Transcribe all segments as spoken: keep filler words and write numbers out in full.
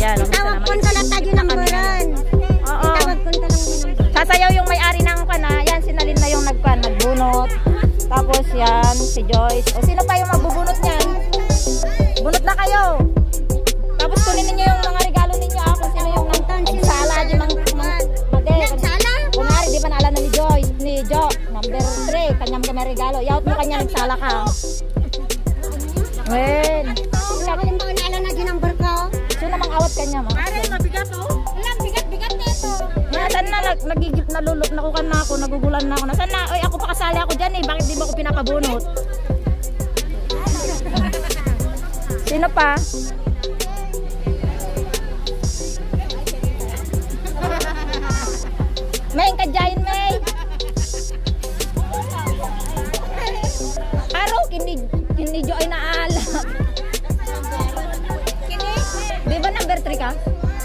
Ayan. Tawag ko talat tayo ng buran. Oo. Tawag ko talang din. Sasayaw yung may-ari ng kana. Yan, sinalin na yung nagkan, nagbunot. Tapos yan, si Joyce. O sino pa yung magbubunot niyan? Bunot na kayo. Tapos kunin ninyo yung mga regalo ninyo. Ah, kung sino yung nagsala. Di mang, mang, mage. Kunwari, di ba naalala ni Joyce, ni Jo, number three, kanyang may regalo. Yaut mo kanya, nagsala ka. Wen. Sabi yung mga naalala na ginambar ko. Sino namang awat kanya, ma? Pare, mabigat oh. Alam, bigat-bigat nito. Nasaan na, nagigip, nalulok, nakukan na ako, nagugulan na ako. Nasaan na? Oy, ako pa kasali ako dyan eh. Bakit di mo ako pinapabunot? Sino pa? May, kadyahin, May. Araw, kini, kini Jo ay naalap. Kini? Di ba number three ka?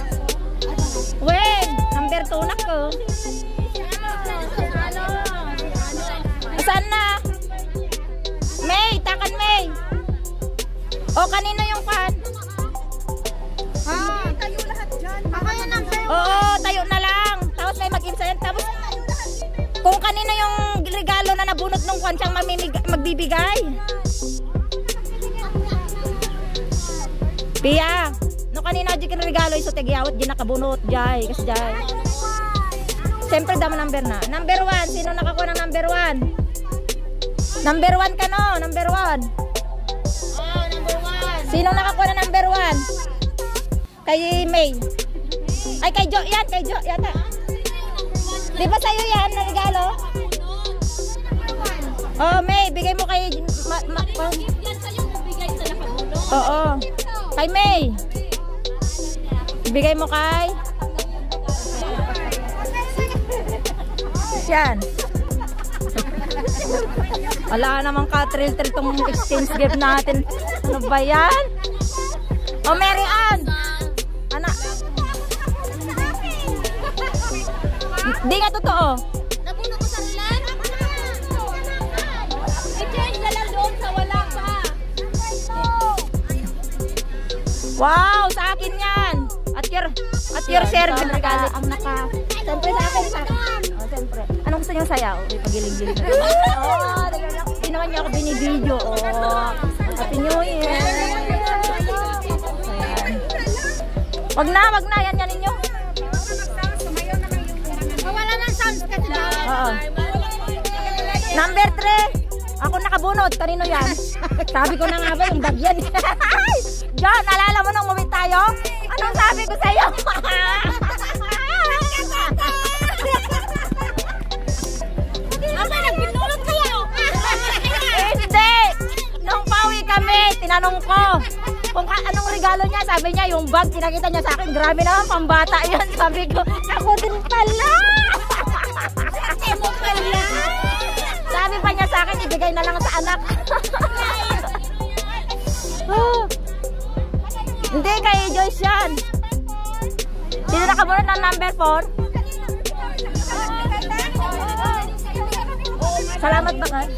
Wen, number two na ko. Saan na? May, takan May. O, kanino yung pan? Ah, tayo lahat dyan. Ako yung number one. Oo, tayo na lang. Tapos may mag-insayan. Tapos, kung kanino yung regalo na nabunot nung kwan siyang magbibigay. Pia, no kanina di kin regalo iso tagiyawat di nakabunot jay kasi jay. Siyempre damo number na. Number one, sino nakakuha ng number one? Number one ka no, number one. Oh, number one. Sino nakakuha ng number one? Kay May. Ay kay Jo yan, kay Jo yata. Di ba sa'yo yan na regalo? Oh, May, bigay mo kay ma, ma, ma, oo. Kay May. Ibigay mo kay yan. Wala namang ka-trill-trill tong exchange gift natin. Ano ba yan? Oh, Mary Ann. Anak. Di nga totoo. Nabuno ko sa lan. I-change na lang doon sa wala pa. Wow, sa akin yan. At your at your service regalo ang naka. Siyempre sa akin sa akin. Oh, siyempre. Anong gusto niyo sayaw? Pagiling-giling na. Oh, hindi naman niyo ako binibidyo. Oh. Happy New Year. Wag na, wag na yan yan ninyo. Wala nang sounds kasi daw. Oo. Number three. Ako nakabunot. Kanino yan? Sabi ko na nga ba yung bag yan. John, alala mo nung umuwi tayo? Anong sabi ko sa'yo? Aba, nagbinulot kayo. Hindi. Nung pauwi kami, tinanong ko kung anong regalo niya. Sabi niya, yung bag, kinakita niya sa akin. Grabe naman, pambata yan. Sabi ko, ako din pala. Ako pala. Sabi pa niya sa akin, ibigay na lang sa anak. Oh. Hindi, kay Joyce yan. Sino nakamunod ng number four? Salamat ba ka?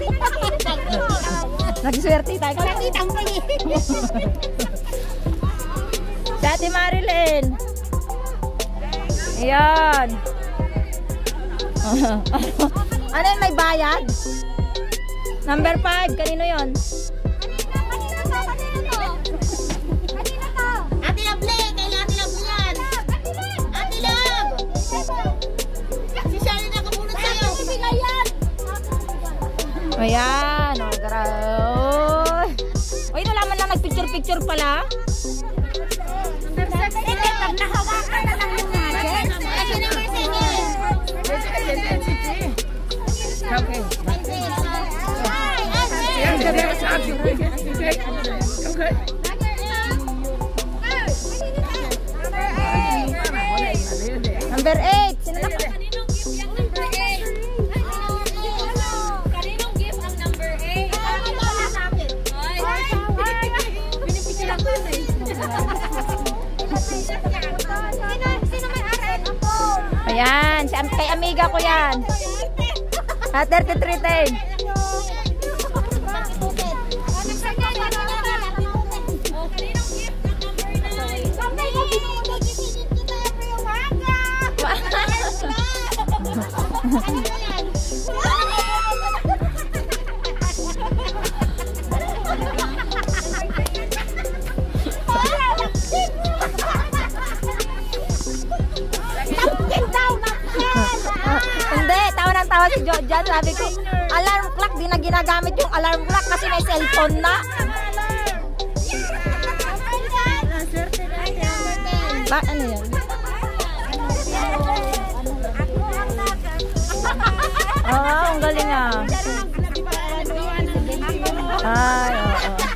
Nagswerte tayo. Nakitang pali. Si Ate Marilyn. Ayan. Ano yun, may bayad? Number five, kanino yun? Ate Love, kay Ate Love yan. Ate Love. Si Shari nakapunod sa'yo. Ibigay yan. Ayan, oh, grabe. Uy, nalaman lang nagpicture-picture pala. Hindi, pag nahawakan na lang yung natin. Kasi number seven. Okay. Okay. Number eight. Sino na? Kaninong gift yung number eight? Kaninong gift ang number eight? Ano ba sa akin? Binipicture ako eh. Sino may arin? Ako. Ayan, si, kay amiga ko yan. Ah, thirty-three ten. Kaninong gift ang number nine? Hindi, tawa ng tawa si Jojan. Sabi ko, alarm clock. Di na ginagamit yung alarm clock kasi may cellphone na. Ba, ano yan? Oo, ang galing ah. Ay, oo.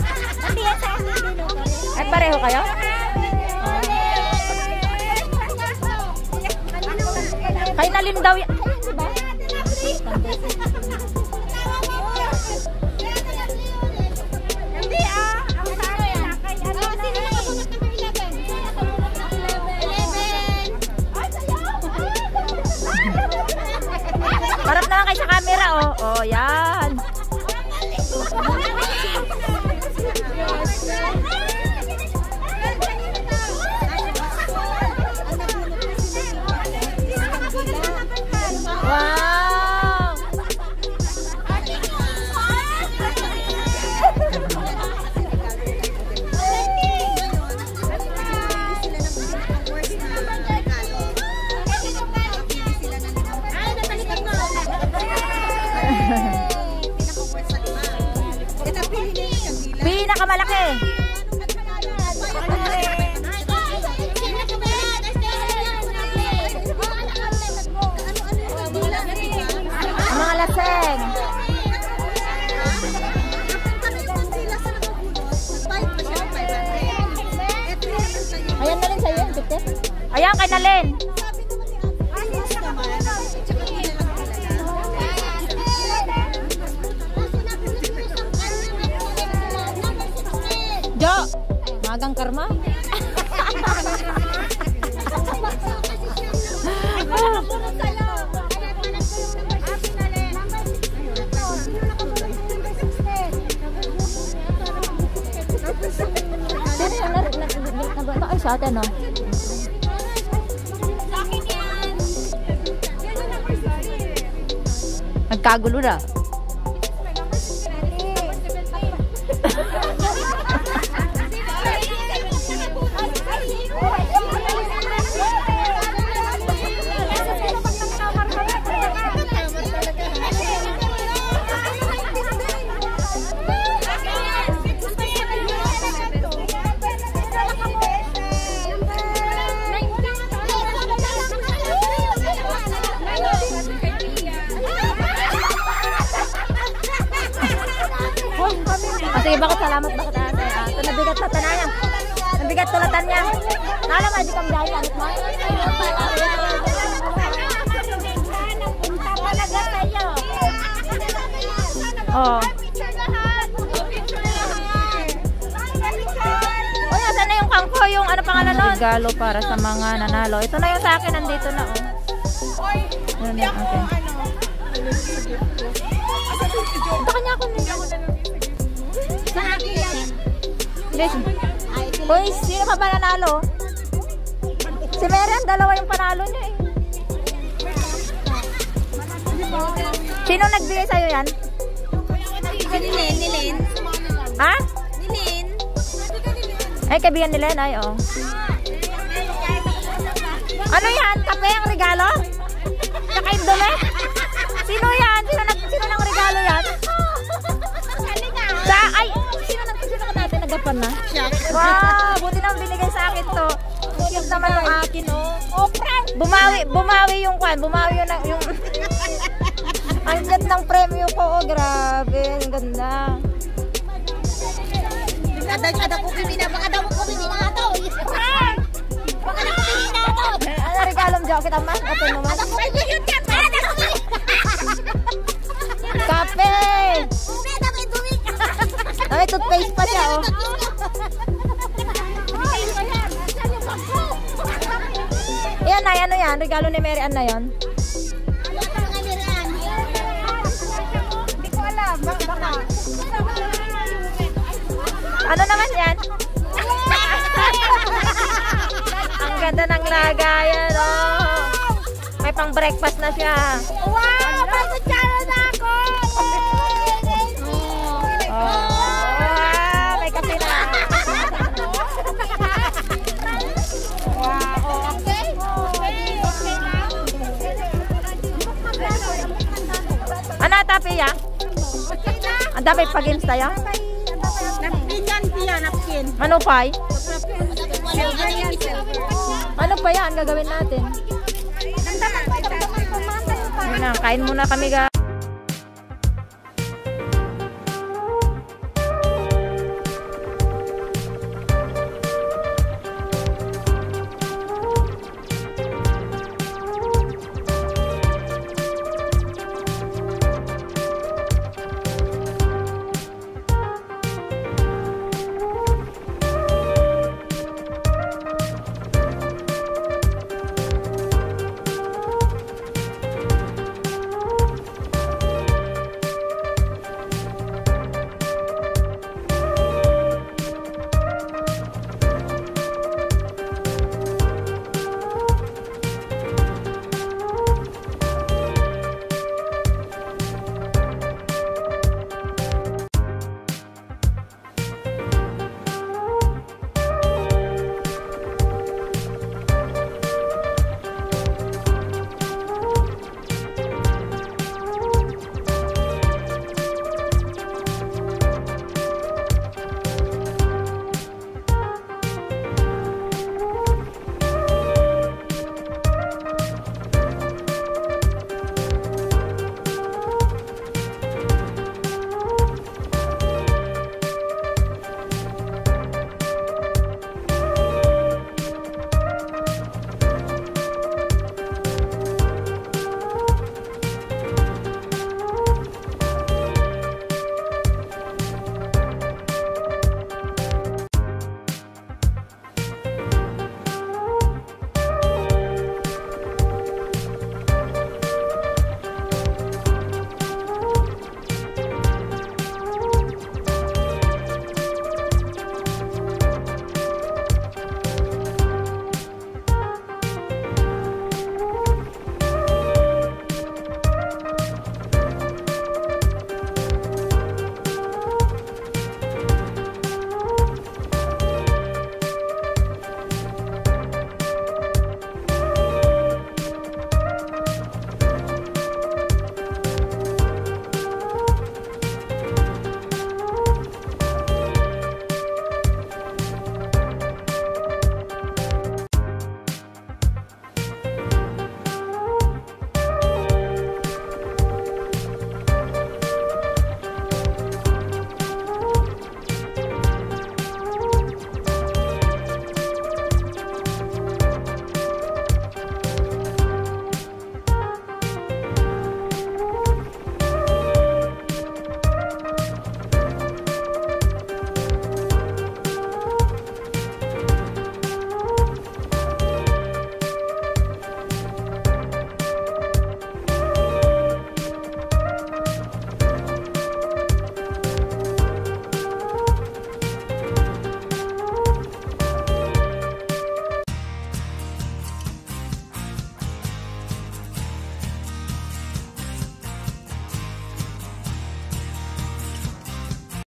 Ay, pareho kayo? Kay Nalim daw yan. Hindi ah. Ang sabi na kay ano na. Sino nakabunot ng eleven? eleven. Ay, sayo. Harap naman kayo sa camera, oh. Oh, yan. Wow! Pinakamalaki. Ang mga laseng. Ayan na rin sa'yo, Victor. Ayan kay Nalen. Jo, magang karma. Sino yung nag-nag-nag-nag-nag ay sa atin, no? Nagkagulo na. Sige, bakit salamat, bakit ate? Ah, ito nabigat sa tananya. Nabigat tulatan niya. Nala mo, di kami dahil, anit mo? Punta talaga tayo. Oo. O, yan, na yung kangko, yung ano pangalan nun? Regalo para sa mga nanalo. Ito na yung sa akin, nandito na, oh. Ano na, okay. Ito kanya ako nila. Listen. Uy, sino pa ba nanalo? Si Merian, dalawa yung panalo niya eh. Sino nagbigay sa'yo yan? Nilin, nilin. Ha? Nilin. Ay, kaibigan ni Len, ay, oh. Ano yan? Kape ang regalo? Saka indole? Sino yan? Sino, nag, sino nang regalo yan? Sa, ay, sino nang, sino ka natin nagapan na? Wow, buti nang binigay sa akin to. Cute naman yung akin, oh. Oh, prank! Bumawi, bumawi yung kwan, bumawi yung, yung, ang ganda ng premyo ko, oh, grabe, ang ganda. Ada ada ko bibina, baka daw ko bibina to. Baka daw ko bibina to. Ano regalo mo, kita man? Ito naman. Ada ko bibina ka. Kape! Ay, toothpaste pa siya, oh. Yan na, ano yan? Regalo ni Mary Ann na yun? Hindi ko alam. Baka. Ano naman yan? Ang ganda ng lagayan, oh. May pang breakfast na siya. Wow! May kutsara na ako! Oh, ah, may kape na. Wow! Okay? Okay? Okay lang? Ano tapi ya? Okay na? Ang dapat pag-games tayo? Napkin yan, Pia. Napkin. Ano pa? Silver yan, silver. Ano pa yan? Gagawin natin. Damdaman ko, damdaman ko. Mga tayo pa. Yun na, kain muna kami guys.